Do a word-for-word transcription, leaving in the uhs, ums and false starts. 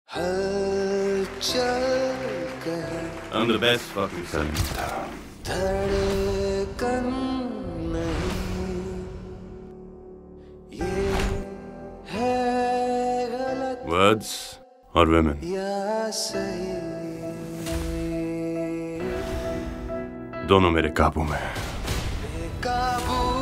I'm the best fucking son. धड़कन नहीं ये है गलत Words or women? या सही दोनों मेरे काबू में हैं। बेकाबू